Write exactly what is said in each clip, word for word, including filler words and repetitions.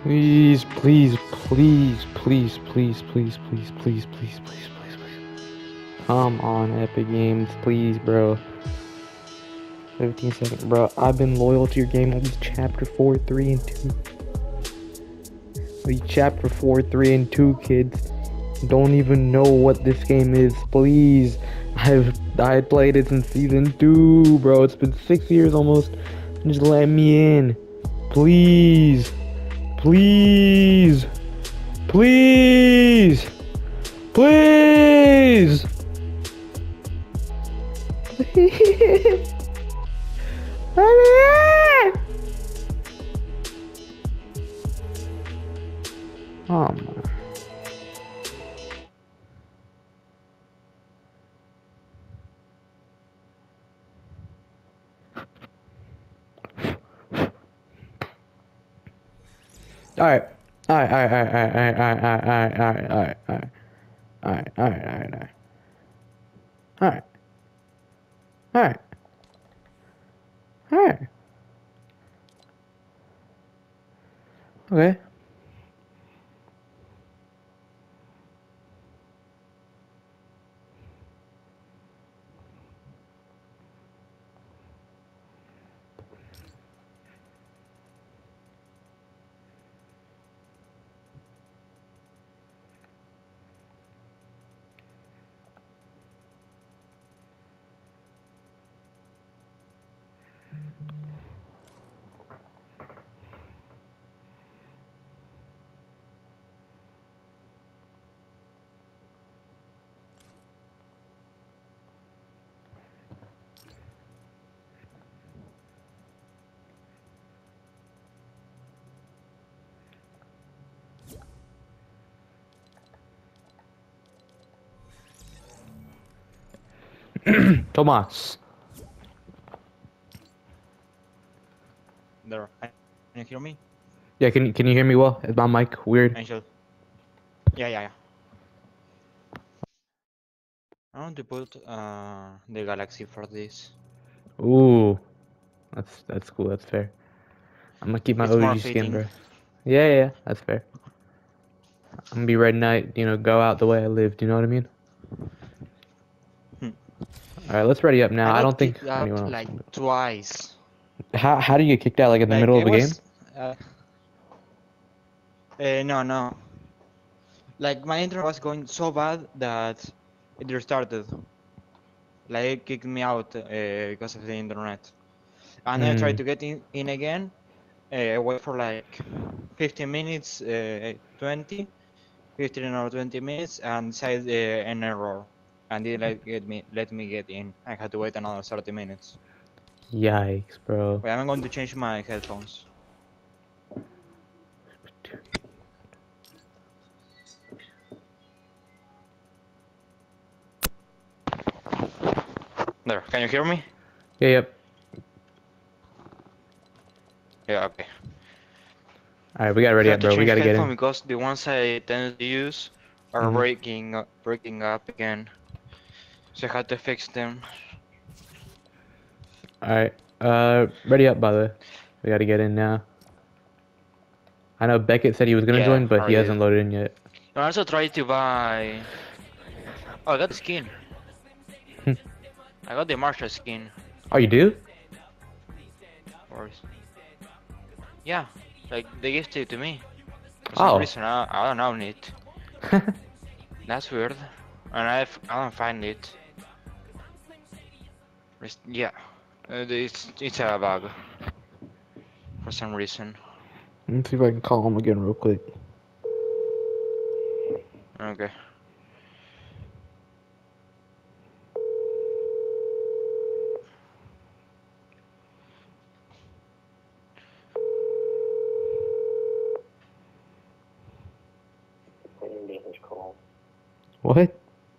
Please, please, please, please, please, please, please, please, please, please, please, please. Come on, Epic Games, please, bro. fifteen seconds, bro. I've been loyal to your game on chapter four, three, and two. The chapter four, three, and two kids don't even know what this game is. Please, I've I played it since season two, bro. It's been six years almost. Just let me in, please, please, please, please, please. Let me in. Oh my. Alright. Alright, alright, alright, alright, alright, alright, alright, alright, alright. Alright, alright, alright, alright. Alright. Alright. Alright. Okay. Tomas. There. Can you hear me? Yeah, can can you hear me well? Is my mic weird? Angel. Yeah, yeah, yeah. I want to put uh, the Galaxy for this. Ooh. That's that's cool, that's fair. I'm gonna keep my It's more O G skin, fitting. bro. Yeah, yeah, yeah, that's fair. I'm gonna be red knight, you know, go out the way I lived, you know what I mean? Hmm. Alright, let's ready up now. I I got don't think kicked out anyone else like can do twice. it. How how do you get kicked out, like in the Like middle it of a game? was. Uh, uh, no, no. Like my internet was going so bad that it restarted. Like it kicked me out uh, because of the internet. And then I tried Mm. to get in, in again. Uh, wait for like fifteen minutes, uh, twenty, fifteen or twenty minutes, and said uh, an error. And didn't let, get me, let me get in. I had to wait another thirty minutes. Yikes, bro. Wait, I'm going to change my headphones. There, can you hear me? Yeah, yep. Yeah, okay. Alright, we gotta ready I up, had to bro. We change gotta get headphones in. because the ones I tend to use are Mm-hmm. breaking, up- breaking up again. So I had to fix them. Alright. Uh ready up, by the way. We gotta get in now. I know Beckett said he was gonna Yeah, join, but I he did. hasn't loaded in yet. I also tried to buy. Oh, I got the skin. I got the Marshall skin. Oh, you do? Or yeah, like they gifted it to me. For some Oh. reason, I, I don't own it. That's weird. And I I don't find it. Res- Yeah, uh, it's it's a bug for some reason. Let's see if I can call him again real quick. Okay. What?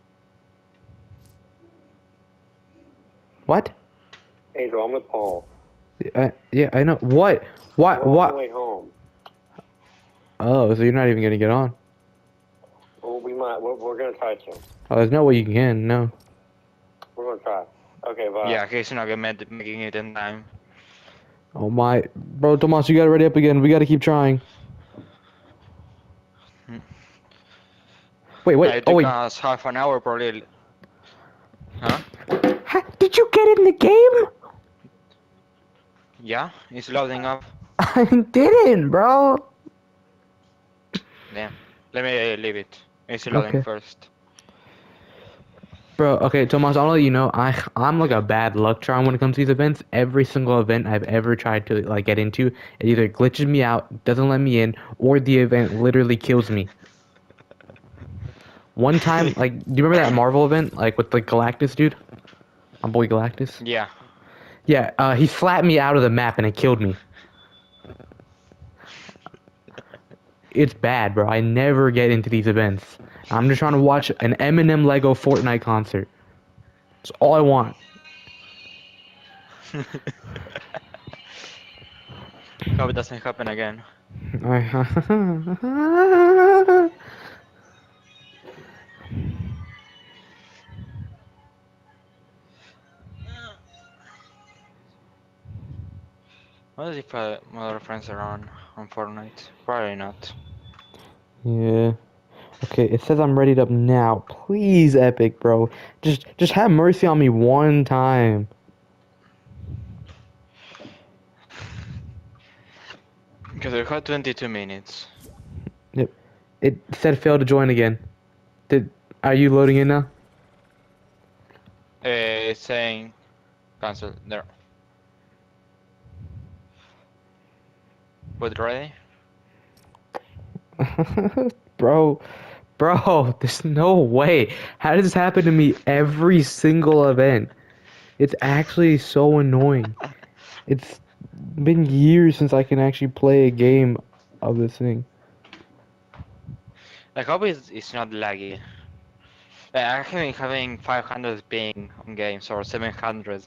What? Angel, I'm with Paul. I, yeah, I know. What? What? We're on the What? way home. Oh, so you're not even gonna get on? Well, we might. We're, we're gonna try to. Oh, there's no way you can. No. We're gonna try. Okay, bye. Yeah, he's not gonna make making it in time. Oh my, bro, Tomas, you gotta ready up again. We gotta keep trying. Wait, Yeah, wait. it Oh took wait. us half an hour probably. Huh? Ha, did you get in the game? Yeah, it's loading up. I didn't, bro. Damn. Let me uh, leave it. It's loading Okay. first. Bro, okay, Tomas, I'll let you know, I, I'm like a bad luck charm when it comes to these events. Every single event I've ever tried to like get into, it either glitches me out, doesn't let me in, or the event literally kills me. One time, like, do you remember that Marvel event, like with like Galactus, dude? My boy Galactus. Yeah. Yeah, uh, he slapped me out of the map and it killed me. It's bad, bro. I never get into these events. I'm just trying to watch an Eminem Lego Fortnite concert. That's all I want. Hope it doesn't happen again. What if uh, my other friends are on on Fortnite? Probably not. Yeah. Okay, it says I'm readied up now. Please, Epic, bro. Just just have mercy on me one time. Because we got twenty-two minutes. Yep. It said fail to join again. Did are you loading in now? Uh, it's saying cancel there. Put ready? Bro, bro, there's no way. How does this happen to me every single event? It's actually so annoying. It's been years since I can actually play a game of this thing. I hope it's, it's not laggy. Uh, I'm having, having five hundred ping on games or seven hundred.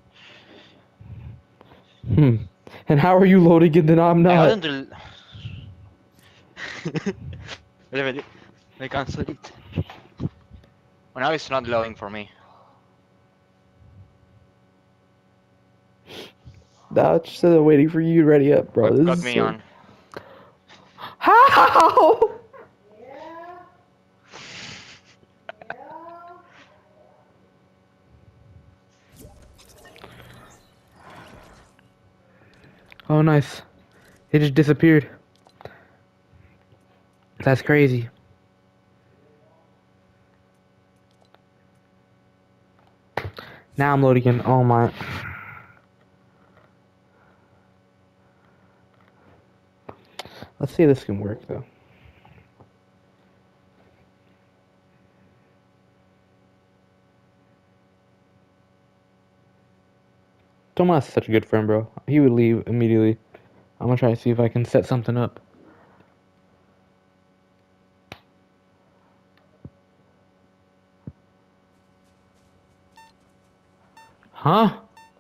Hmm. And how are you loading it and I'm I not? got into. Let me I cancel it. Well, now it's not loading for me. Now it's just uh, waiting for you to ready up, bro. Got, This got is me so... on. How? Oh, nice. It just disappeared. That's crazy. Now I'm loading in. Oh my. Let's see if this can work though. Tomas is such a good friend, bro. He would leave immediately. I'm gonna try to see if I can set something up. Huh?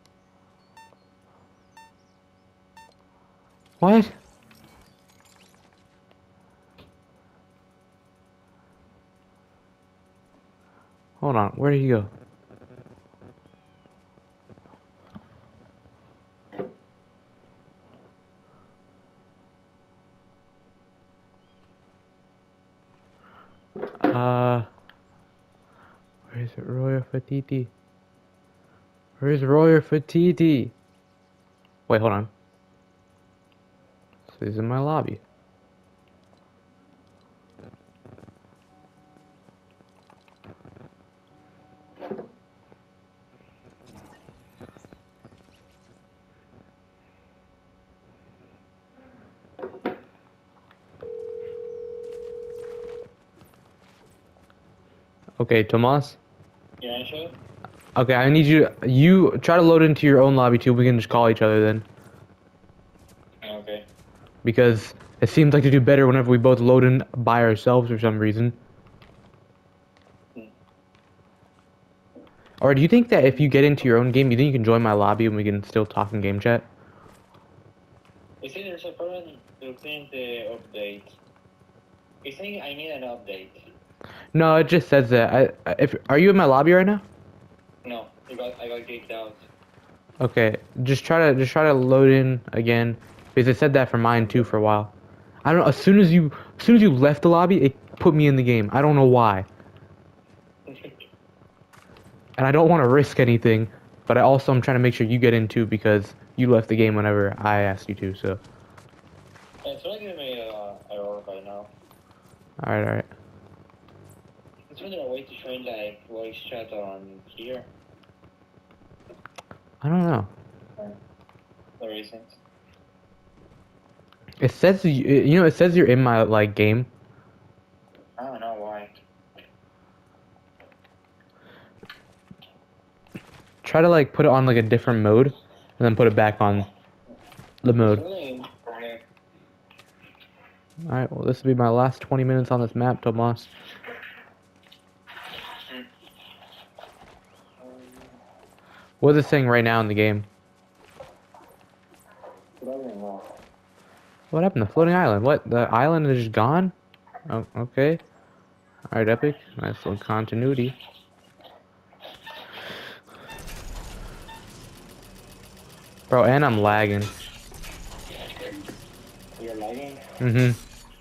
What? Hold on, where did he go? Uh, where is it? Royer Fatiti. Where is Royer Fatiti? Wait, hold on. So he's in my lobby. Okay, Tomas. Yeah, sure. Okay, I need you to, you try to load into your own lobby too. We can just call each other then. Okay. Because it seems like to do better whenever we both load in by ourselves for some reason. Hmm. Or do you think that if you get into your own game, you think you can join my lobby and we can still talk in game chat? You see, there's a problem to print the update. It's saying I need an update. No, it just says that. I if are you in my lobby right now? No, I got I got kicked out. Okay, just try to just try to load in again because it said that for mine too for a while. I don't know. As soon as you as soon as you left the lobby, it put me in the game. I don't know why. and I don't want to risk anything, but I also am trying to make sure you get in too because you left the game whenever I asked you to. So. It's not giving me uh, error right now. All right, all right. Is there a way to join like voice chat on here? I don't know. There isn't. It says you, you know, it says you're in my like game. I don't know why. Try to like put it on like a different mode, and then put it back on the mode. Really? All right. Well, this will be my last twenty minutes on this map, Tomas. What is it saying right now in the game? What happened to floating island? What? The island is just gone? Oh, okay. Alright, Epic. Nice little continuity. Bro, and I'm lagging. You're lagging? Mm-hmm.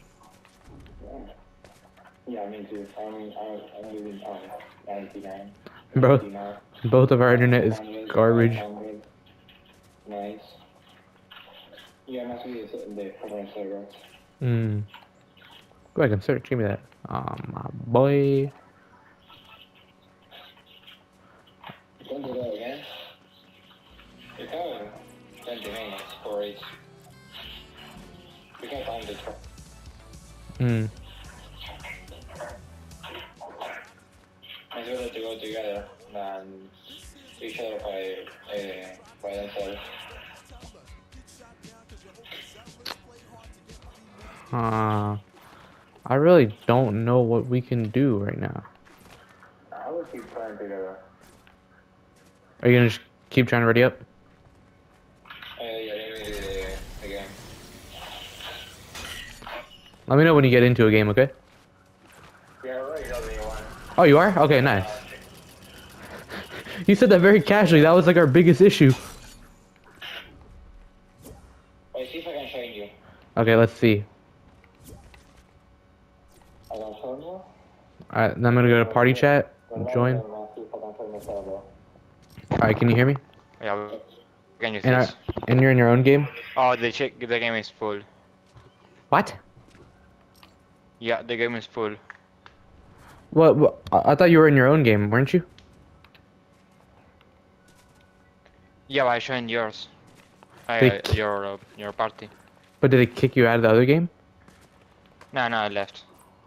Yeah, me too. I'm, I'm, I'm using um, ninety-nine. Bro, ninety-nine. both of our internet is garbage. Nice. Yeah, must be the current server. Hmm. Go ahead and search. Give me that. Oh, my boy. Don't do that again. You have twenty minutes for it. We can find the truck. Hmm. It's better to go together than each other by, uh, by themselves. Uh, I really don't know what we can do right now. I would keep trying together. Are you gonna just keep trying to ready up? Uh, yeah, let me uh, again. Let me know when you get into a game, okay? Yeah, right, you only one. Oh, you are? Okay, nice. You said that very casually. That was like our biggest issue. Wait, see if I can join you. Okay, let's see. I can join you? Alright, then I'm gonna go to party chat. Join. Alright, can you hear me? Yeah, we can use And, I, this. and you're in your own game? Oh, the check. The game is full. What? Yeah, the game is full. What? what? I I thought you were in your own game, weren't you? Yeah, I joined yours. Uh, They- your uh, your party. But did it kick you out of the other game? No, no, I left.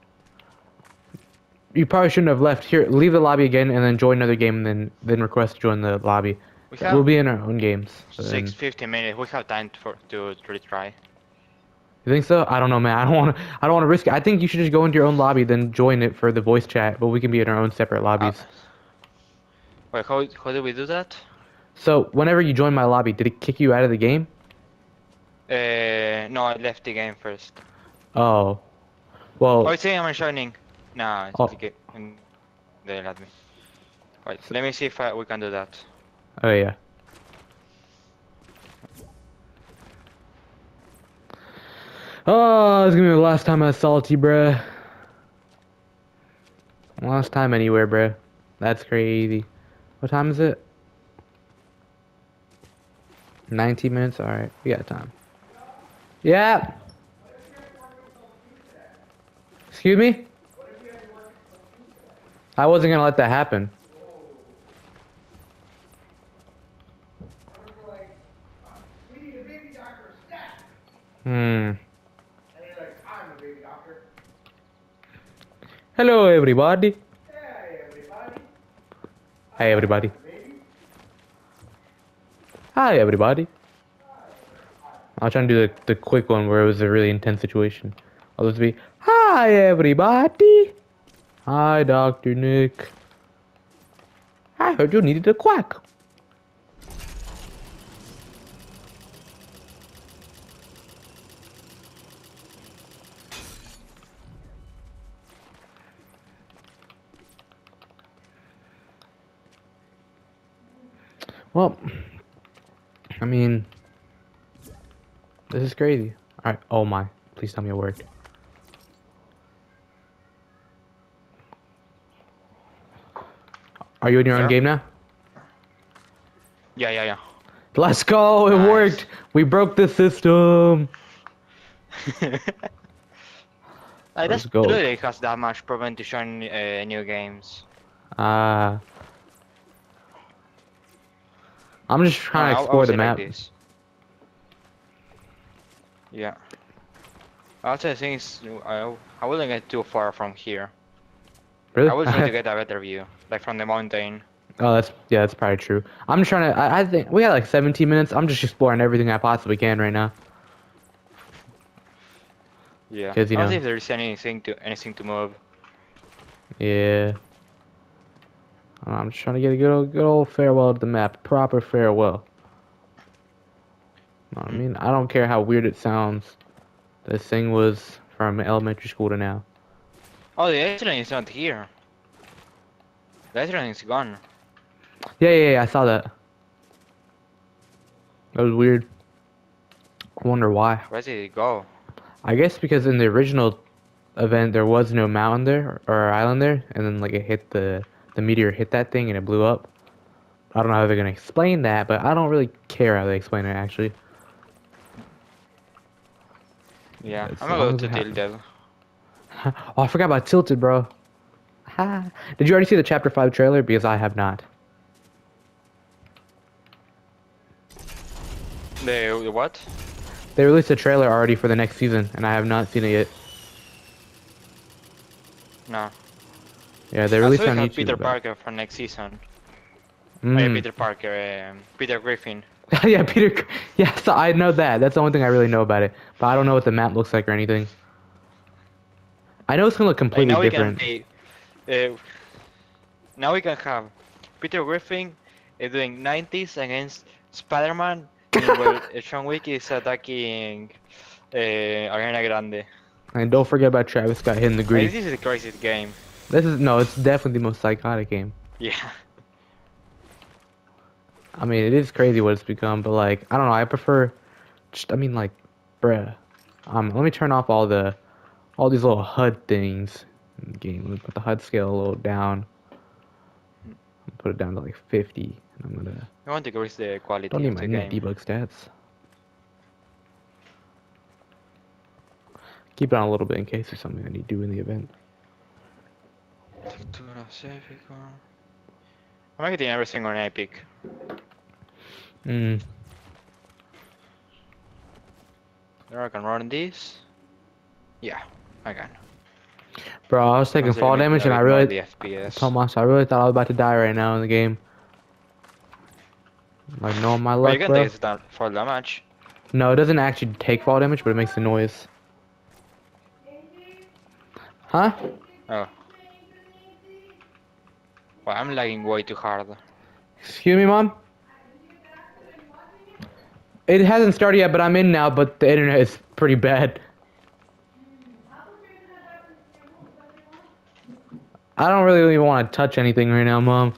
You probably shouldn't have left. Here, leave the lobby again and then join another game and then, then request to join the lobby. We have We'll be in our own games. so then- six fifty minutes. We have time for to retry. You think so? I don't know, man. I don't want to. I don't want to risk it. I think you should just go into your own lobby, then join it for the voice chat. But we can be in our own separate lobbies. Uh, wait, how how do we do that? So whenever you join my lobby, did it kick you out of the game? Uh, no, I left the game first. Oh, well. Oh, it's saying I'm joining. Nah, it's Oh. the game. Mm, They let me. Wait, let me see if I, we can do that. Oh yeah. Oh, it's gonna be the last time I salty, bruh. Last time anywhere, bruh. That's crazy. What time is it? nineteen minutes? Alright, we got time. Yeah! Excuse me? I wasn't gonna let that happen. Hmm. Hello, everybody. Hey, everybody. Hi, everybody. I'll try and do the, the quick one where it was a really intense situation. I'll just be, hi, everybody. Hi, Doctor Nick. I heard you needed a quack. Well, I mean, this is crazy. Alright, oh my. Please tell me it worked. Are you in your own Yeah. game now? Yeah, yeah, yeah. Let's go! It Nice. worked. We broke the system. Like, Let's that's go. true. It has that much problem to join uh, new games. Ah. I'm just No, trying I, to I explore would the say map. like this. Yeah. Also, I think it's, I, I wouldn't get too far from here. Really? I was trying to get a better view, like from the mountain. Oh, that's yeah, that's probably true. I'm just trying to. I, I think we got like seventeen minutes. I'm just exploring everything I possibly can right now. Yeah. 'Cause, you I don't know- think if there's anything to anything to move. Yeah. I'm just trying to get a good old, good old farewell to the map. Proper farewell. I Mm. mean, I don't care how weird it sounds. This thing was from elementary school to now. Oh, the island is not here. The island is gone. Yeah, yeah, yeah. I saw that. That was weird. I wonder why. Where did it go? I guess because in the original event there was no mountain there or island there, and then like it hit the the meteor hit that thing and it blew up. I don't know how they're gonna explain that, but I don't really care how they explain it actually. Yeah, As I'm gonna long go as to it happens. Tilted. Oh, I forgot about Tilted, bro. Ha. Did you already see the chapter five trailer? Because I have not. The, the what? They released a trailer already for the next season, and I have not seen it yet. No. Yeah, they I released saw it on we have YouTube. Peter but- Parker for next season. Oh, yeah, Mm. Peter Parker, um, Peter Griffin. Yeah, Peter. Yeah, so I know that. That's the only thing I really know about it. But I don't know what the map looks like or anything. I know it's gonna look Like completely now we different. can play, uh, now we can have Peter Griffin uh, doing nineties against Spider-Man, while uh, Sean Wick is attacking uh, Ariana Grande. And don't forget about Travis Scott hitting the Like, greedy. this is the craziest game. This is no, it's definitely the most psychotic game. Yeah. I mean, it is crazy what it's become, but like, I don't know. I prefer, just I mean, like, bruh. Um, let me turn off all the, all these little H U D things in the game. Let me put the H U D scale a little down. Put it down to like fifty. And I'm gonna. I want to increase the quality Don't need of my the net game. debug stats. Keep it on a little bit in case there's something I need to do in the event. I'm getting everything on Epic. Hmm. There I can run this. Yeah, I can. Bro, I was taking Consider fall me damage and I a bit more really, the F P S. Thomas, I really thought I was about to die right now in the game. Like, knowing my But luck, you can bro. take that for damage. No, it doesn't actually take fall damage, but it makes the noise. Huh? Oh. Well, I'm lagging way too hard. Excuse me, Mom? It hasn't started yet, but I'm in now, but the internet is pretty bad. I don't really even want to touch anything right now, Mom.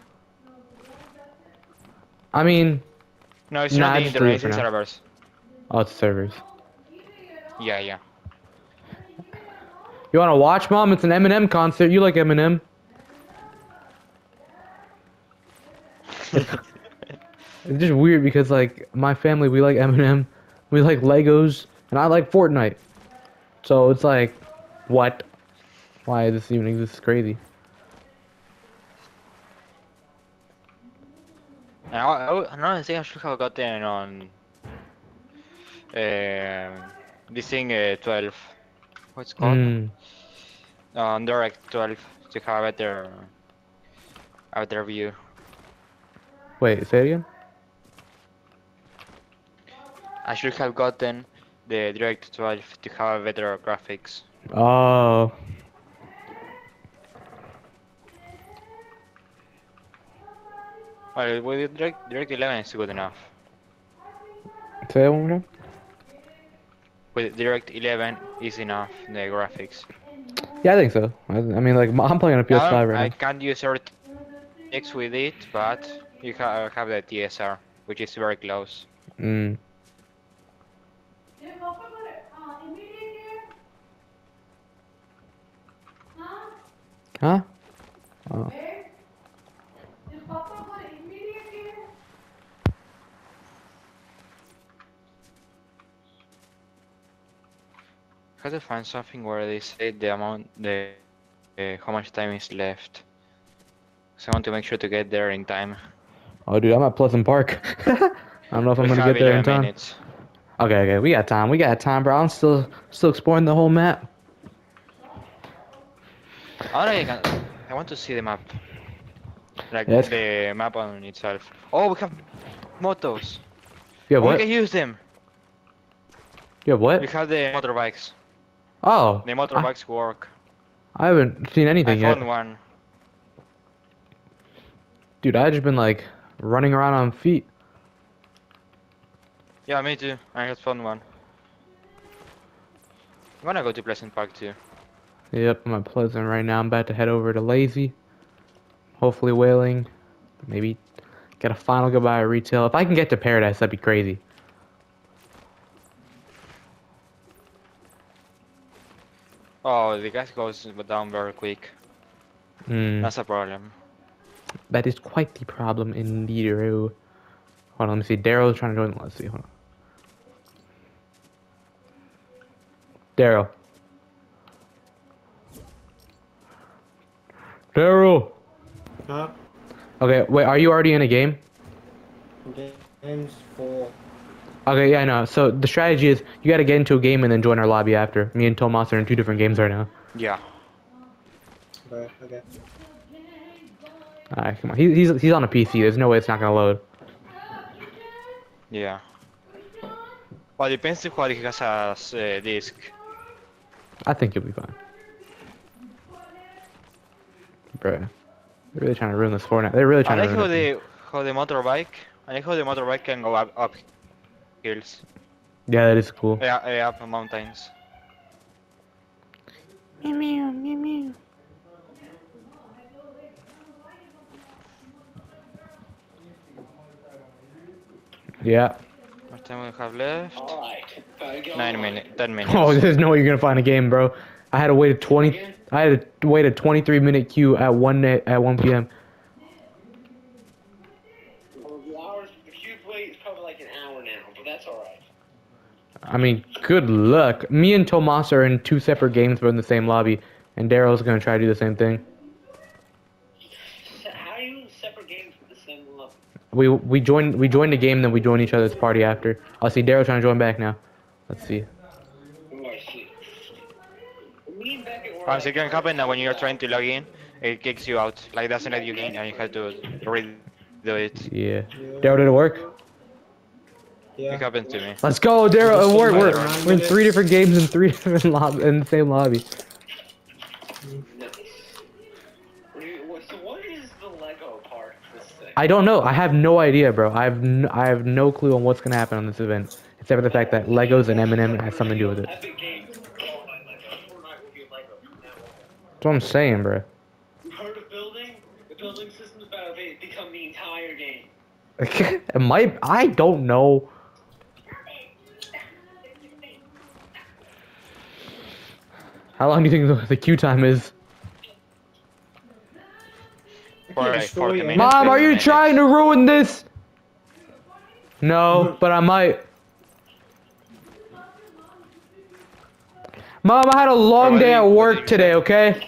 I mean, No, it's Nah, not the just leave it internet, for it's now. servers. oh, it's servers. Yeah, yeah. You want to watch, Mom? It's an Eminem concert. You like Eminem. It's just weird because, like, my family, we like Eminem. We like Legos. And I like Fortnite. So it's like, what? Why this even exists is crazy. And I, I, another thing I should have gotten on um this thing uh, twelve. What's it called? Mm. On Direct twelve to have a better, a better view. Wait, say it again? I should have gotten the Direct twelve to have better graphics. Oh. Well, with Direct, Direct eleven is good enough. Say that one more time? With Direct eleven is enough, the graphics. Yeah, I think so. I, I mean, like, I'm playing on a P S five Now, I right now. can't use R T X with it, but you ha have the T S R, which is very close. Mm. Huh? Oh. have to find something where they say the amount, the uh, how much time is left. So I want to make sure to get there in time. Oh, dude, I'm at Pleasant Park. I don't know if I'm We gonna have get there in eleven time. minutes. Okay, okay, we got time. We got time, bro. I'm still still exploring the whole map. I, I, can, I want to see the map. Like Yes. the map on itself. Oh, we have motos. You have Oh, what? we can use them. You have We what? have the motorbikes. Oh, The I, motorbikes work. I haven't seen I anything yet. found one. Dude, I just been like running around on feet. Yeah, me too. I just found one. I'm gonna go to Pleasant Park too. Yep, I'm at Pleasant right now. I'm about to head over to Lazy. Hopefully Whaling. Maybe get a final goodbye at retail. If I can get to Paradise, that'd be crazy. Oh, the gas goes down very quick. Hmm. That's a problem. That is quite the problem indeed. Hold on, let me see. Daryl's trying to join. Let's see. Hold on. Daryl. Daryl. Huh? Okay, wait. Are you already in a game? Games for. Okay, yeah, I know. So the strategy is you got to get into a game and then join our lobby after. Me and Tomas are in two different games right now. Yeah. Okay, okay. Alright, come on. He, he's he's on a P C. There's no way it's not gonna load. Yeah. Well, depends if what he has as uh, disc. I think you'll be fine. Bruh. They're really trying to ruin this Fortnite. They're really I trying like to how ruin it. the how the motorbike. I like how the motorbike can go up up hills. Yeah, that is cool. Yeah, uh, up mountains. Meow meow meow meow. Yeah. What time we have left? Alright. Gotta go Nine on. minutes. Ten minutes. Oh, there's no way you're gonna find a game, bro. I had to wait a twenty. I had to wait a twenty-three minute queue at one na- at one p m Well, the hours, the queue wait is probably like an hour now, but that's alright. I mean, good luck. Me and Tomas are in two separate games, but in the same lobby, and Daryl's gonna try to do the same thing. How are you in separate games with the same level? We we join we joined the game, then we join each other's party after. I'll see Daryl trying to join back now. Let's see. Oh, I see. Me and Beckett were Once like- it can happen that when you're trying to log in, it kicks you out. Like doesn't let you in, and you have to redo it. Yeah. Daryl, did it work? Yeah. It happened to me. Let's go, Daryl. It worked. We're, Nine we're in three different games in three different lob in the same lobby. Nice. What do you- what- So what is the Lego part of this thing? I don't know. I have no idea, bro. I have no, I have no clue on what's gonna happen on this event, except for the fact that Legos and M and M has something to do with it. Epic Games. Fortnite Lego. Fortnite will be Lego from now on. That's what I'm saying, bro. You heard of building? The building system is about to be- become the entire game. It might. I don't know. How long do you think the, the queue time is? For like destroy forty it. minutes. Mom, are fifty you minutes. trying to ruin this? No, but I might. Mom, I had a long What day do at you- what work do you today, say? okay?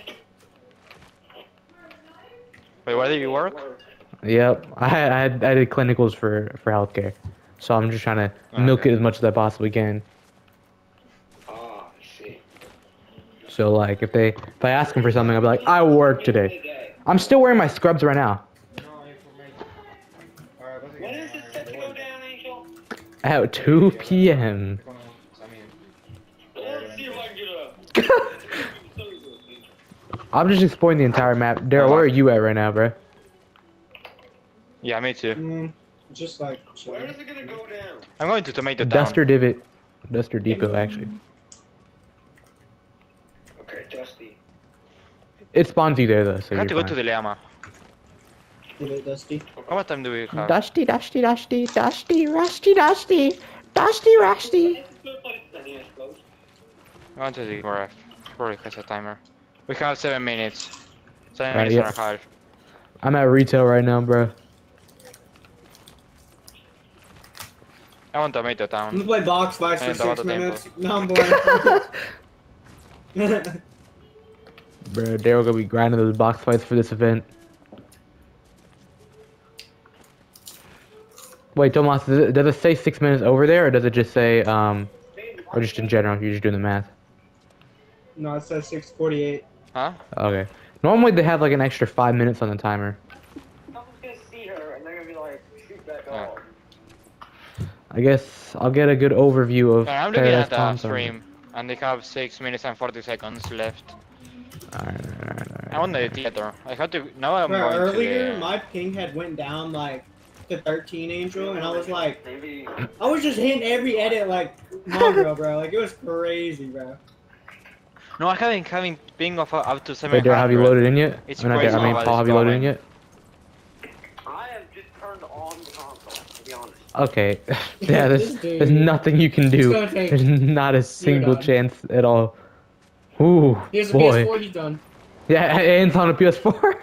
Wait, where do you work? Yep, I had, I had I did clinicals for for healthcare, so I'm just trying to milk Okay. it as much as I possibly can. Ah, I see. So like, if they if I ask them for something, I'll be like, I work today. I'm still wearing my scrubs right now. When is this set to go down, Angel? At two p m Let's see if I can get up. I'm just exploring the entire map. Daryl, where are you at right now, bro? Yeah, me too. Mm, just like. Where is it gonna go down? I'm going to Tomato Town. Duster Divot, Duster Depot, actually. Okay, Dusty. It spawns you there though, so I you're have to go fine. to the Lama. Did it, Dusty? How much time do we have? Dusty, dusty, dusty, dusty, rusty, dusty, dusty, rusty. I want to the graph. Probably has a timer. We have seven minutes. Seven Right, minutes yeah. and a half. I'm at retail right now, bro. I want Tomato I'm Town. gonna play box fights for And six Tomato minutes. Temple. No, I'm bored. Bro, Daryl gonna be grinding those box fights for this event. Wait, Tomas, does it, does it say six minutes over there, or does it just say, um, or just in general, you're just doing the math? No, it says six forty-eight. Huh? Okay. Normally they have like an extra five minutes on the timer. Someone's gonna see her and they're gonna be like, shoot that Yeah. dog. I guess I'll get a good overview of Yeah, I'm looking Paradise at the Palms. stream, and they have six minutes and forty seconds left. Alright, alright, alright. I'm on the theater. I have to. Now I'm Bro, going earlier to the. my ping had went down like to thirteen, Angel, and I was like, Maybe. I was just hitting every edit like Mongrel, bro. Like it was crazy, bro. No, I haven't having ping of uh, up to seven Wait, hundred. Daryl, have you loaded in yet? It's I mean, not Daryl, I crazy mean, what Paul, is have you loaded in going. yet? I have just turned on the console, to be honest. Okay. Yeah, there's, This dude. there's nothing you can It's do. gonna take- There's not a single God. chance at all. Ooh, Here's the boy. P S four, he's done. Yeah, and it's on a P S four.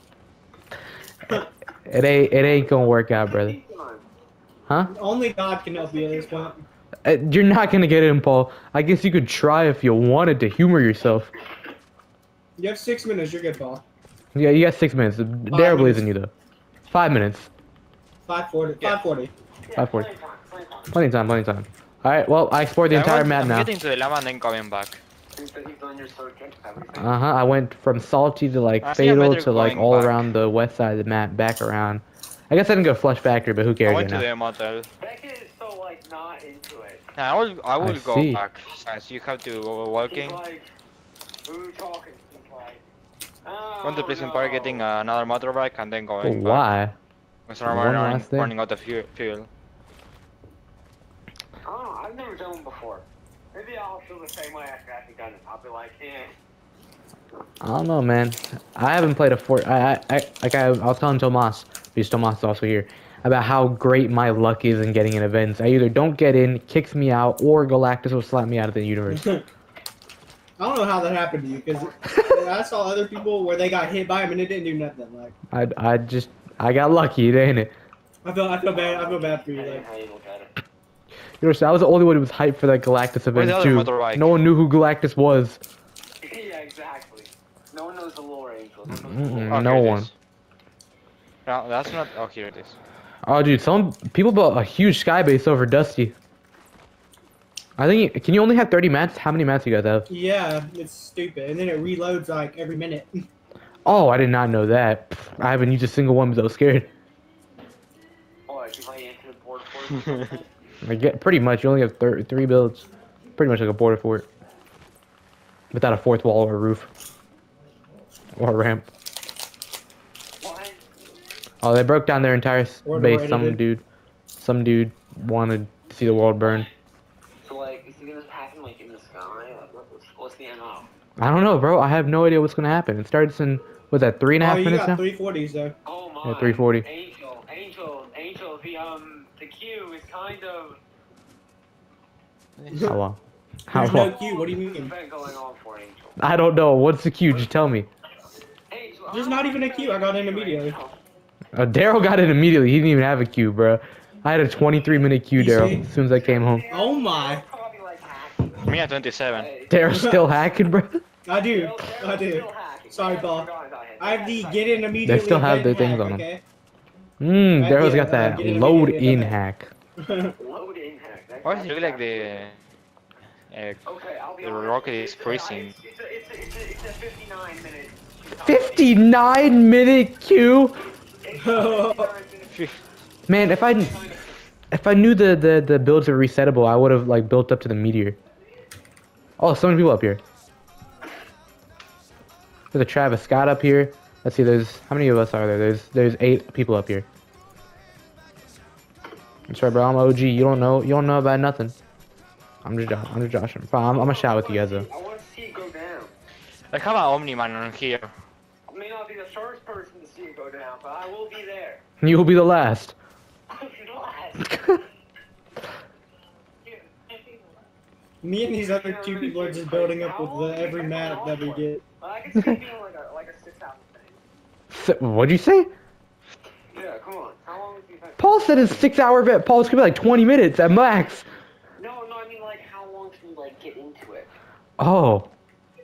It ain't, it ain't gonna work out, brother. Huh? Only God can help you at this point. Uh, You're not gonna get in, Paul. I guess you could try if you wanted to humor yourself. You have six minutes, you're good, Paul. Yeah, you got six minutes. Daryl believes in you, though. Five minutes. five forty. Yeah. five forty. five forty. Plenty of time, plenty of time. Alright, well, I explored the I entire want- map I'm now. getting to the lava and then coming back. He's done your circuit, everything. Uh-huh, I went from salty to, like, I think I fatal better to, like, going all back. around the west side of the map, back around. I guess I didn't go Flush Factory, but who I cares went right to now? the motel. Becca is so, like, not into it. Nah, I will. I will I go see. back since you have to go walking. He's like, who you talking? He's like, oh, Going to prison no. park, getting another motorbike, and then But going back. why? Because I'm One running, last thing? running out of fuel. fuel. Oh, I've never done one before. Maybe I'll feel the same way after having done it. I'll be like, eh. I don't know, man. I haven't played a fort. I, I, I like I, I was telling Tomas, because Tomas is also here, about how great my luck is in getting in events. I either don't get in, kicks me out, or Galactus will slap me out of the universe. I don't know how that happened to you, because I saw other people where they got hit by him and it didn't do nothing. Like, I, I just, I got lucky, ain't it? I feel, I feel bad. I feel bad for you. Depending Like, on how you look at it. You know, so I was the only one who was hyped for that Galactus Where's event the other too. motorbike? No one knew who Galactus was. Yeah, exactly. No one knows the lore, Angel. No one knows the Mm-mm. lore. No here it one. is. No, that's not. Oh, here it is. Oh, dude, some people built a huge sky base over Dusty. I think. Can you only have thirty mats? How many mats you guys have? yeah, it's stupid. And then it reloads like every minute. Oh, I did not know that. Pfft, I haven't used a single one because I was scared. Oh, I think I answered board for it. I get pretty much. You only have thir three builds. Pretty much like a border fort, without a fourth wall or a roof or a ramp. What? Oh, they broke down their entire s- Or base. door Some edited. dude, some dude wanted to see the world burn. So, like, is it gonna happen, like, in the sky? Like, what- what's, what's the M O? I don't know, bro. I have no idea what's gonna happen. It starts in what's that three and a Oh, half you minutes got now? three forties though. Oh my. Yeah, three forty. Angel, Angel, Angel, the, um, the queue is kind of... How long? How There's no long? queue. What do you What's mean? been going on for Angel? I don't know. What's the queue? Just tell me. Angel, There's how not long even a has it queue. I got in been immediately. Angel? Uh, Daryl got it immediately. He didn't even have a queue, bro. I had a twenty-three minute queue, You Daryl, see? as soon as I came home. Oh my. Probably like hacking. Me at twenty-seven. Daryl's still hacking, bro. I do. Still- I do. still hacking. Sorry, Yeah, Paul. forgot about him. I have the get in immediately. They still have event the things hack, on 'em. okay? Mmm, Uh, Daryl's yeah, got uh, that get it load immediately, in okay. hack. Load in hack. That- Why does that's it look like exactly- the uh, Okay, I'll be the honest. rocket is It's a- freezing? It's, it's, a, it's, a, it's, a, it's a fifty-nine minute. fifty-nine minute queue? It's a fifty-nine minute. Man, if I if I knew the, the, the builds were resettable, I would have like built up to the meteor. Oh, so many people up here. There's a Travis Scott up here. Let's see, there's how many of us are there? There's there's eight people up here. That's right, bro. I'm O G. You don't know you don't know about nothing. I'm just I'm just joshing. Fine, I'm, I'm gonna shout with you guys though. I want to see it go down. I have an Omni-Man on here. I may not be the first person to see it go down, but I will be there. You will be the last. Me and these other two people are just building up with the, every map that we get. I can see it being like a like a six hour thing. S- What'd you say? Yeah, come on. How long is the event? Paul said it's six hour event. Paul's gonna be like twenty minutes at max. No, no, I mean like how long can you like get into it? Oh.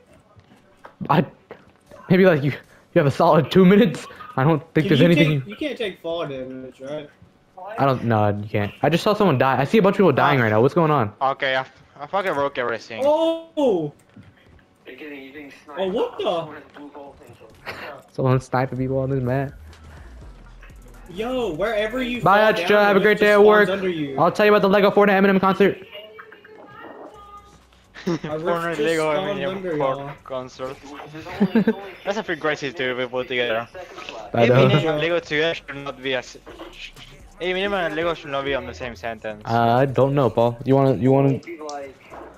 I maybe like you you have a solid two minutes. I don't think Can there's you anything. Take, you can't take fall damage, right? I don't. No, you can't. I just saw someone die. I see a bunch of people dying right now. What's going on? Okay, I, I fucking broke everything. Oh! You're getting, you're getting sniped. Oh, what the? Someone has blue gold pencil. Someone sniping people on this map. Yo, wherever you Bye, fall Extra. down, Have a the great rift day just at work. spawns Under you. I'll tell you about the Lego Fortnite Eminem concert. A rift Fortnite just Lego spawned Eminem under Cor- y'all. concert. There's only, there's only That's a pretty crazy to be put together. seconds left. I know. Eminem and Lego together should not be as. Eminem and Lego should not be on the same sentence. Uh, I don't know, Paul. You wanna? You wanna? Be like,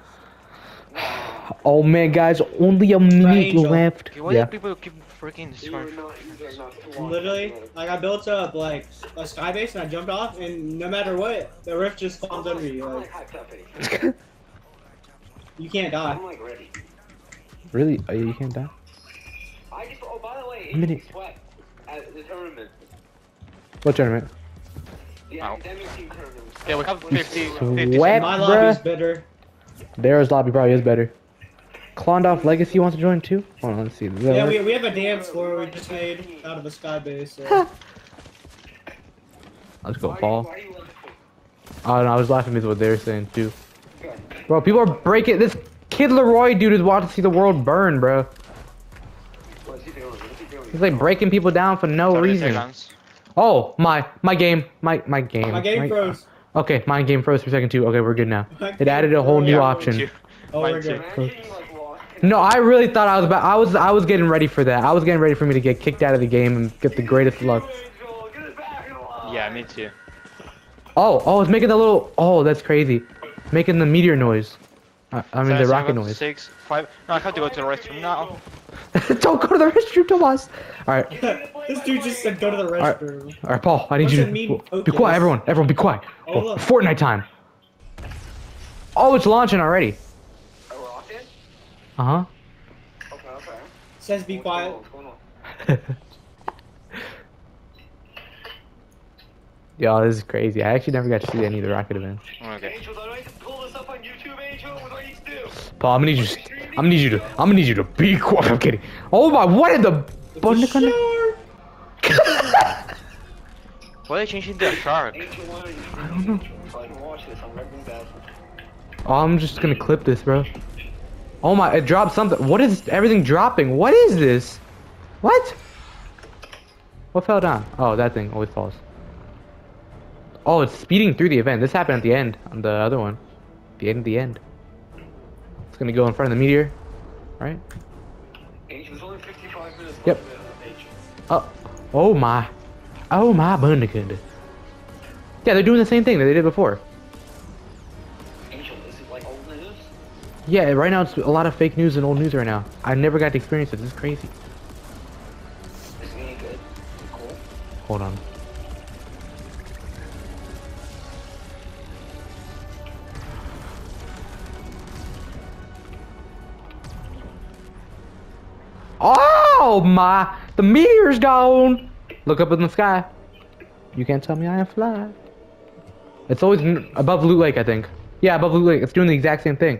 Oh man, guys, only a minute Angel. left. Okay, why Yeah. do people keep freaking you are destroying? not, you are not too Literally, like I built up like a sky base and I jumped off, and no matter what, the rift just spawns under you. I'm Like like hyped up anything. you can't die. I'm like ready. Really? Oh, you can't die. I just, oh, by the way, Minute. it's sweat at the tournament. What tournament? The Ow. academic team tournament. Yeah, we have fifty, fifty. Sweat. My bruh. lobby's bitter. Dara's lobby probably is better. Klondike Legacy wants to join too? Hold on, let's see. Does that Yeah, work? we, we have a dance floor we just made out of a sky base. So. Let's go, Why are you- Paul. why are you laughing? Oh, no, I was laughing at what they were saying too. Good. Bro, people are breaking. This Kid Leroy dude is wanting to see the world burn, bro. What's he doing? What's he doing? He's like breaking people down for no thirty reason. seconds. Oh, my my game, my my game. My game froze. Okay, my game froze for a second too. Okay, we're good now. My It game added a whole froze. new Yeah, option. you- Oh, Mine we're too. good. Imagine you like lost. No, I really thought I was about. I was I was getting ready for that. I was getting ready for me to get kicked out of the game and get the greatest luck. Angel, get it back alive. Yeah, me too. Oh, oh, it's making the little. Oh, that's crazy. Making the meteor noise. I, I mean the Seven, rocket seven, noise. Six, five. No, I have to go to the restroom now. Don't go to the restroom, Tomas. All right, This dude just said go to the Alright. restroom. all right, Paul. I need What's you it to mean, be focus? quiet, everyone. Everyone, be quiet. Oh, Oh, look. Fortnite time. Oh, it's launching already. A rocket? Uh huh. Okay, okay. Says be What's going quiet. on? What's going on? Yo, this is crazy. I actually never got to see any of the rocket events. Okay. Angel, do I need to pull this up on YouTube, Angel? What do I need to do? Paul, I'm gonna need you. I'm gonna need you to. I'm gonna need you to be quiet. I'm kidding. Oh my! What in the? It's a shark. Why are they changing to a shark? Angel, why are you I don't know. So I can watch this on Red Bull Dazzle. Oh, I'm just gonna clip this, bro. Oh my! It dropped something. What is everything dropping? What is this? What? What fell down? Oh, that thing always falls. Oh, it's speeding through the event. This happened at the end on the other one. The end. The end. It's gonna go in front of the meteor, right? Angel, there's only fifty-five minutes Yep. left of the Angel. Oh, oh my, oh my bundicoot. Yeah, they're doing the same thing that they did before. Angel, is it like old news? Yeah, right now it's a lot of fake news and old news right now. I never got to experience it. This is crazy. Is it any good? Is it cool? Hold on. Oh my! The meteor's gone! Look up in the sky. You can't tell me I am fly. It's always n- above Loot Lake, I think. Yeah, above Loot Lake. It's doing the exact same thing.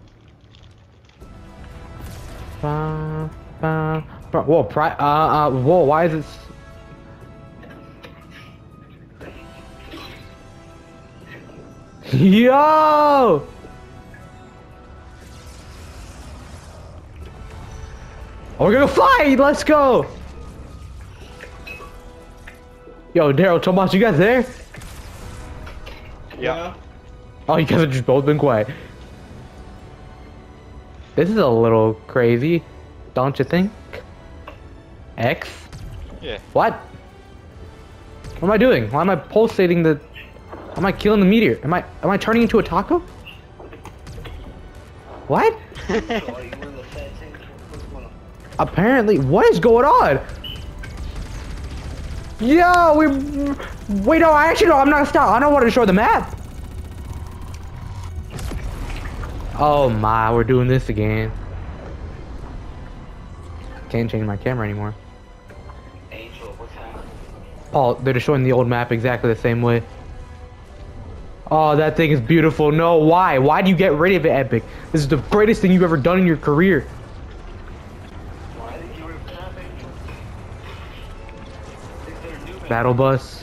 Ba, ba, ba. Whoa, pri- uh, uh, whoa, why is it... s- Yo! Oh, we're gonna fly! Let's go! Yo, Daryl, Tomas, you guys there? Yeah. Oh, you guys have just both been quiet. This is a little crazy, don't you think? X? Yeah. What? What am I doing? Why am I pulsating the... Am I killing the meteor? Am I am I turning into a taco? What? So are you in the feds, Angel? What's going on? Apparently, what is going on? Yo, we... Wait, no, I actually, no, I'm not gonna stop. I don't want to show the map. Oh my, we're doing this again. Can't change my camera anymore. Angel, what's happening? Paul, they're just showing the old map exactly the same way. Oh, that thing is beautiful. No, why? Why do you get rid of it, Epic? This is the greatest thing you've ever done in your career. Battle bus.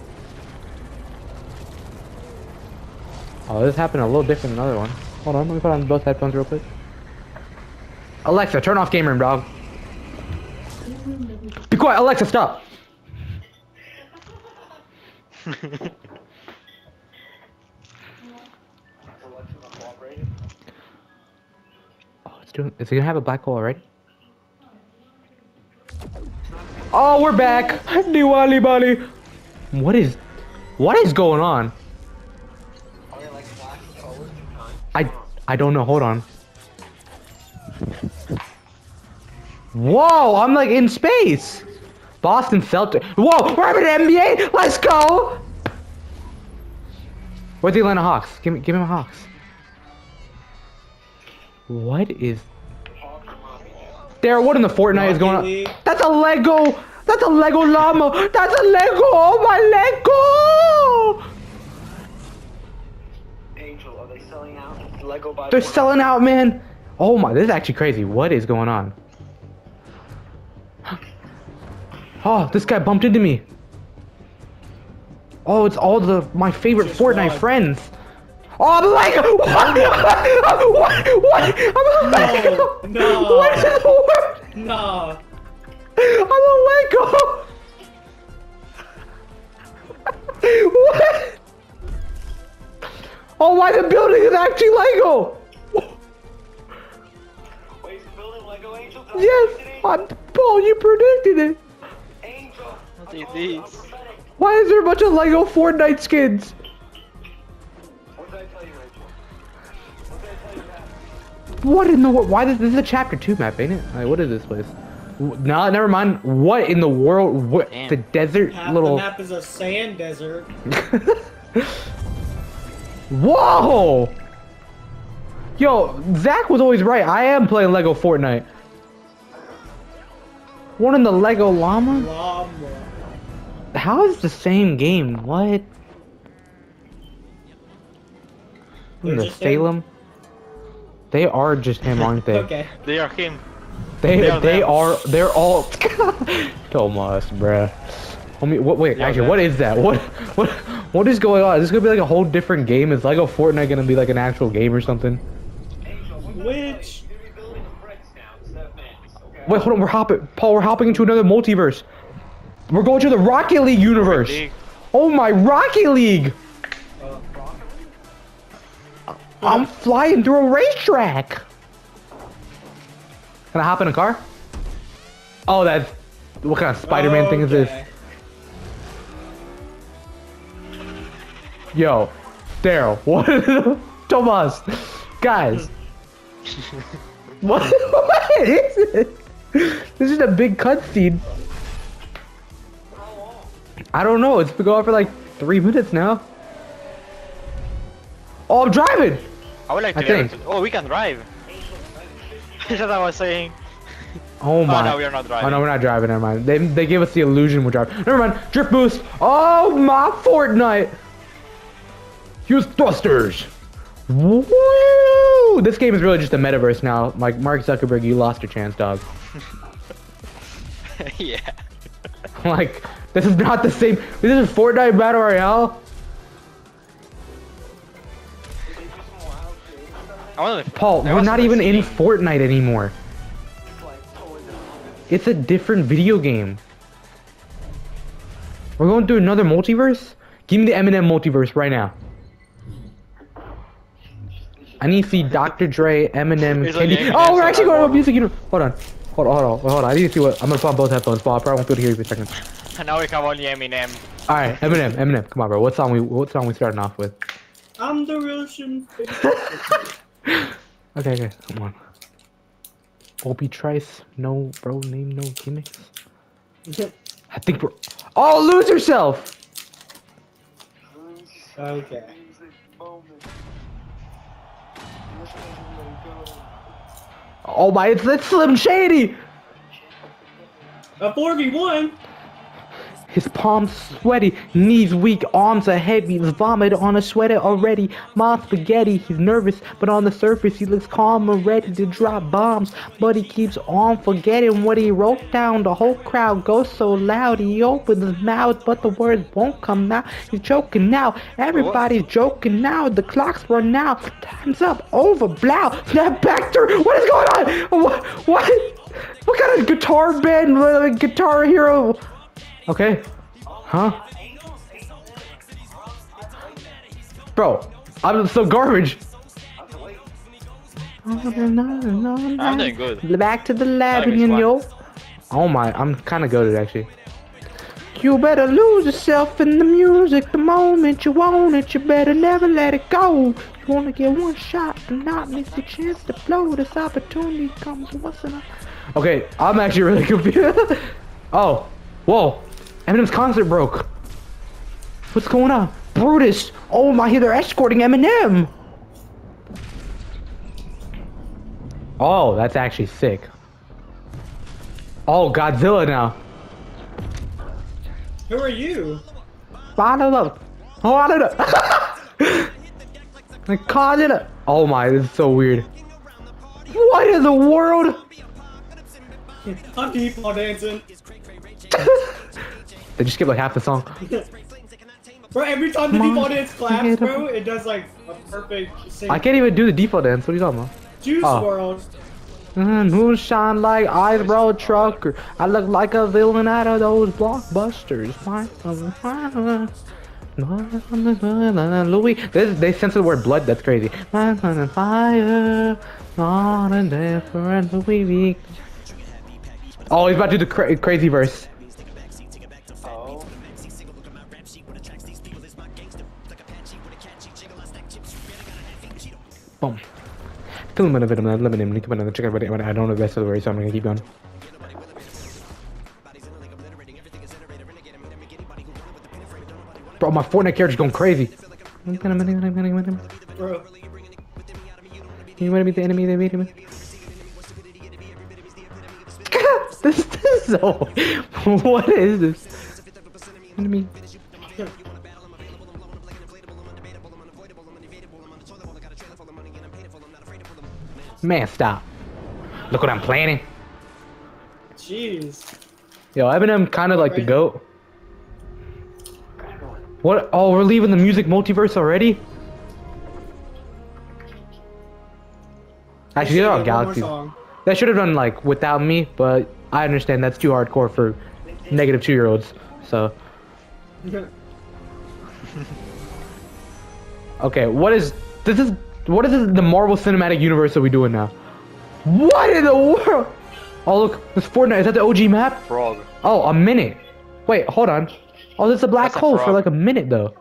Oh, this happened a little different than another one. Hold on, let me put on both headphones real quick. Alexa, turn off game room, dog. Be quiet, Alexa, stop. Oh, it's doing. Is it gonna have a black hole already? Oh, we're back. Diwali Bali. What is, what is going on? I I don't know. Hold on. Whoa! I'm like in space. Boston Celtics. Whoa! We're having an N B A. Let's go. Where's the Atlanta Hawks? Give me give me my Hawks. What is? There. What in the Fortnite is going on? That's a Lego. That's a Lego llama. That's a Lego. Oh my Lego. Angel, are they selling out? Lego by They're selling out, man. Oh my, this is actually crazy. What is going on? Oh, this guy bumped into me. Oh, it's all the my favorite Just Fortnite run. friends. Oh, I'm like, what? What? What? I'm a Lego. No, no. What is the word? Nah. I'm a Lego. What? Oh, why the building is actually Lego? Wait, is the building Lego Angel? Yes, I'm, Paul, you predicted it. Angel! What is this? Why is there a bunch of Lego Fortnite skins? What did I tell you, Rachel? What did I tell you that? What in the world? Why this, this is a chapter two map, ain't it? Like, what is this place? No, never mind. What in the world? What Damn. the desert Half little? the map is a sand desert. Whoa! Yo, Zach was always right. I am playing Lego Fortnite. One in the Lego llama? Llama. How is the same game? What? In They're the just him. Salem? They are just him, aren't they? Okay. They are him. They They are they them. are they're all Tomas, bruh. Homie, what? Wait, Yeah, actually, man. what is that? What what what is going on? Is this gonna be like a whole different game? Is Lego Fortnite gonna be like an actual game or something? Angel, we're gonna Which? be building bricks now instead of mans, okay? Wait, hold on. We're hopping, Paul. We're hopping into another multiverse. We're going to the Rocket League universe. League. Oh my, Rocket League! Uh, I'm flying through a racetrack. Can I hop in a car? Oh, that's what kind of Spider-Man thing is this? okay. Yo, Daryl, what? Tomas, guys, what? What is it? This is a big cutscene. I don't know. It's been going for like three minutes now. Oh, I'm driving. I would like I to. learn think. to- Oh, we can drive. That's what I was saying. Oh my. no, we are not driving. Oh no, we're not driving. Never mind. They they gave us the illusion we're driving. Never mind. Drift boost. Oh my Fortnite. Use thrusters. Woo! This game is really just a metaverse now. Like Mark Zuckerberg, you lost your chance, dog. Yeah. Like this is not the same. This is Fortnite Battle Royale. I wanna, Paul, I we're was not even in seeing- Fortnite anymore. It's a different video game. We're going through another multiverse? Give me the Eminem multiverse right now. I need to see Doctor Dre, Eminem, It's like Candy. Eminem Oh, we're said actually I going to won. music universe. Hold on. Hold on, hold on, hold on. I need to see what. I'm going to put on both headphones, Paul. I probably won't be able to hear you for a second. Now we have only Eminem. Alright, Eminem, Eminem. Come on, bro. What song we what song we starting off with? I'm the Russian. Okay, okay, come on. Obi Trice, no bro name, no gimmicks. I think we're. Oh, lose yourself! Okay. Oh my, it's, it's Slim Shady! A four v one. His palms sweaty, knees weak, arms are heavy, vomit on a sweater already. Mom spaghetti, he's nervous, but on the surface he looks calm and ready to drop bombs. But he keeps on forgetting what he wrote down. The whole crowd goes so loud, he opens his mouth, but the words won't come out. He's joking now, everybody's joking now. The clock's run out, time's up, over, blow. Snap back through, what is going on? What? What, what kind of guitar band, uh, guitar hero? Okay. Huh? Bro, I'm so garbage. I'm doing good. Back to the lab, Time is you one. know. Oh my, I'm kind of goated actually. You better lose yourself in the music the moment you want it. You better never let it go. You wanna get one shot and not miss the chance to blow. This opportunity comes once in a... Okay, I'm actually really confused. Oh, whoa. Eminem's concert broke. What's going on? Brutus! Oh my, they're escorting Eminem! Oh, that's actually sick. Oh, Godzilla now. Who are you? I don't know. Oh, I don't know. I caught it. Oh my, this is so weird. What in the world? I'm default dancing. They just skip like half the song. Bro, every time the Come default on. dance claps, bro, it does like a perfect sync. I can't even do the default dance. What are you talking about? Juice Oh. world. Mm, moonshine like eyebrow trucker. I look like a villain out of those blockbusters. Louis, this, they censor the word blood. That's crazy. Fire, on a different Louis. Oh, he's about to do the cra crazy verse. Oh. Boom. Fill him in a bit of that lemon and keep another chicken, but I don't know the rest of the words, so I'm gonna keep going. Bro, my Fortnite character's going crazy. Bro. You wanna meet the enemy? They meet him. This, this is so. What is this? Enemy. Man, stop. Look what I'm planning. Jeez. Yo, Eminem kind of like the GOAT. What? Oh, we're leaving the music multiverse already? Actually, they're all One more galaxies. song. They should have done like without me, but I understand that's too hardcore for negative two-year-olds. So, okay, what is this? Is what is this, the Marvel Cinematic Universe that we doing now? What in the world? Oh look, this Fortnite. Is that the O G map? Frog. Oh, a minute. Wait, hold on. Oh, this is a black That's a hole for frog. like a minute though.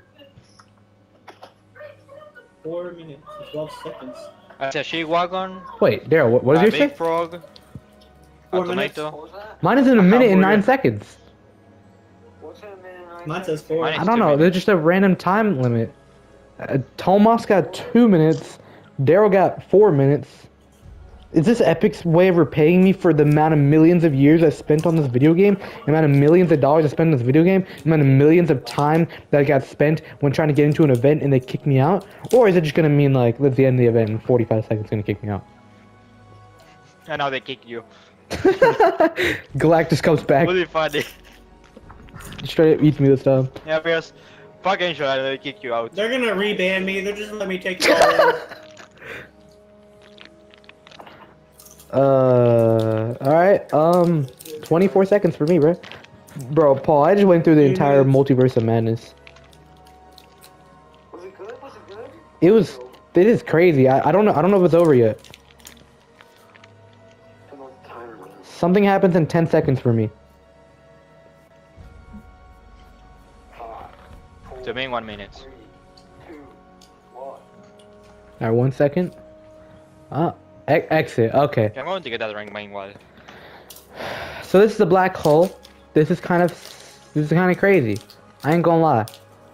Four minutes and twelve seconds. That's a she wagon. Wait, Daryl, what, what a did you big say? frog. A Four minutes. tomato. What was that? Mine is in a minute and nine hamburger. seconds. What's in a minute and nine Mine says seconds? four. Mine I is don't two know. minutes. There's just a random time limit. Uh, Tomas got two minutes. Daryl got four minutes. Is this Epic's way of repaying me for the amount of millions of years I spent on this video game? The amount of millions of dollars I spent on this video game? The amount of millions of time that I got spent when trying to get into an event and they kicked me out? Or is it just gonna mean like, let's the end of the event in forty-five seconds gonna kick me out? And now they kick you. Galactus comes back, Really funny. straight up eats me this time. Yeah, because fucking sure they kick you out. They're gonna reban me. They're just letting me take it all. Uh, alright, um, twenty-four seconds for me, bro. Bro, Paul, I just went through the Two entire minutes. multiverse of madness. Was it good? Was it good? It was, it is crazy. I, I don't know, I don't know if it's over yet. I don't know what the timer was. Something happens in ten seconds for me. Five, four, To me, one minute. three, two, one. Alright, one second. Ah, e exit, okay. Okay, I'm going to get that rank meanwhile. So this is a black hole. This is kind of, this is kind of crazy. I ain't gonna lie.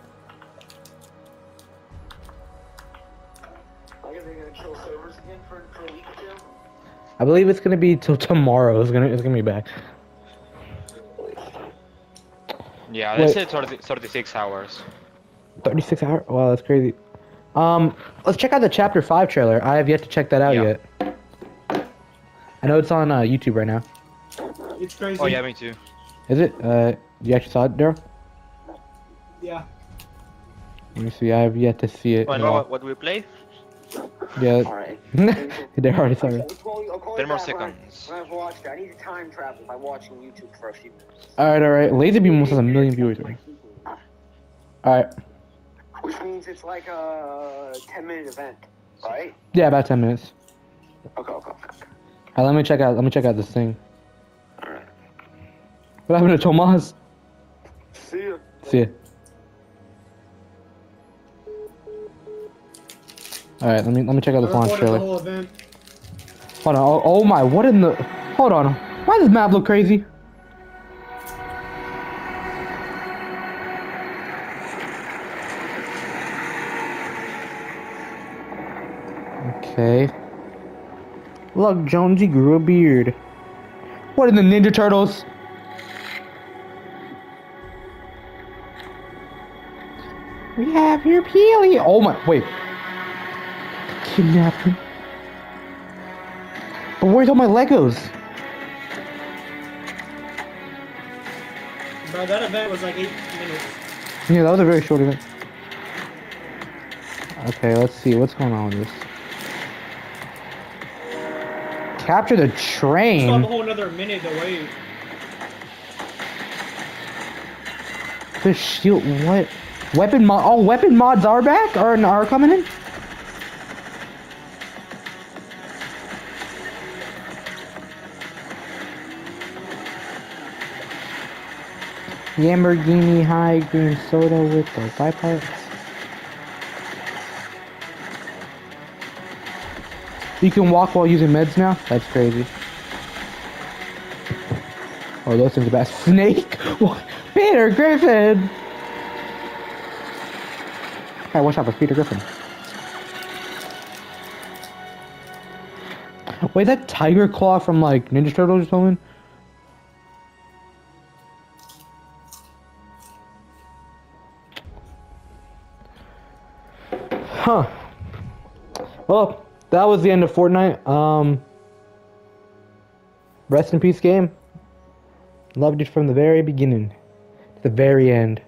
I guess they're gonna kill servers again for, for a week or two. I believe it's gonna be till tomorrow. It's gonna, it's gonna be back. Yeah, they Wait. said thirty, thirty-six hours. thirty-six hours? Wow, that's crazy. Um, let's check out the Chapter five trailer. I have yet to check that out Yeah. yet. I know it's on uh, YouTube right now. It's crazy. Oh yeah, me too. Is it? Uh, you actually saw it, Daryl? Yeah. Let me see. I have yet to see it. Oh, and at all. what, what we play? Yeah. Alright. They already saw it. I'll call you- I'll call you Ten more back when I- seconds. When I've watched it. I need to time travel by watching YouTube for a few minutes. Alright, alright. Laser Beam almost has a million viewers. Alright. Which means it's like a ten minute event, right? Yeah, about ten minutes. Okay, okay, okay. Alright, let me check out. Let me check out this thing. Alright. What happened to Tomas? See ya. See ya. Alright, let me let me check out I the launch recorded the trailer. whole event. Hold on. Oh, oh my! What in the? Hold on. Why does this map look crazy? Okay. Look, Jonesy grew a beard. What in the Ninja Turtles? We have your Peely. Oh my! Wait. Kidnapped him. But where's all my Legos? Bro, that event was like eight minutes. Yeah, that was a very short event. Okay, let's see what's going on with this. Capture the Still have a train. whole another minute to wait. The shield. What? Weapon mod. Oh, weapon mods are back. Are are coming in. Lamborghini high green soda with the bypass. You can walk while using meds now? That's crazy. Oh, those things are bad. Snake? What? Peter Griffin! Hey, watch out for Peter Griffin. Wait, that Tiger Claw from like Ninja Turtles or something? Huh. Well, that was the end of Fortnite. Um, rest in peace, game. Loved it from the very beginning to the very end.